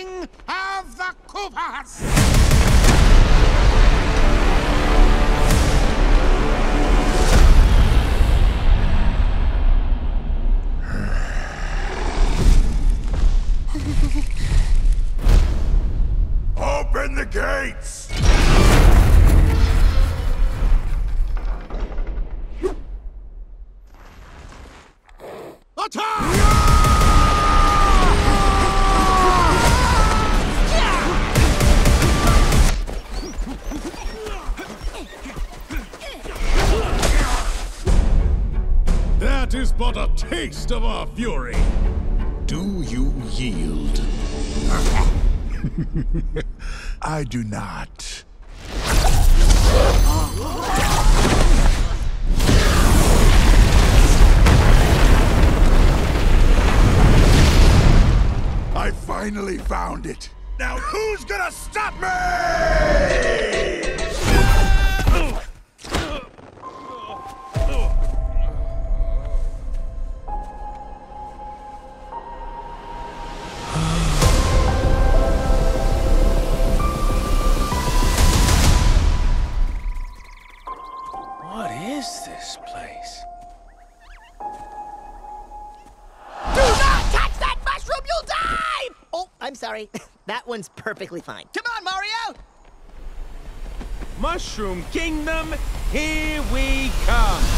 king of the Koopas! Open the gates! Attack! That is but a taste of our fury. Do you yield? I do not. I finally found it. Now who's gonna stop me? What is this place? Do not touch that mushroom, you'll die! Oh, I'm sorry. That one's perfectly fine. Come on, Mario! Mushroom Kingdom, here we come!